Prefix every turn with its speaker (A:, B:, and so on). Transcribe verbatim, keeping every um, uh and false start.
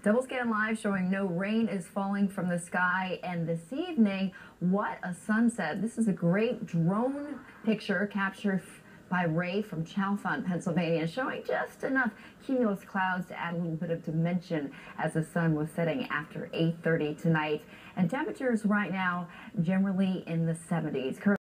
A: Double Scan Live showing no rain is falling from the sky, and this evening, what a sunset. This is a great drone picture captured by Ray from Chalfont, Pennsylvania, showing just enough cumulus clouds to add a little bit of dimension as the sun was setting after eight thirty tonight. And temperatures right now generally in the seventies.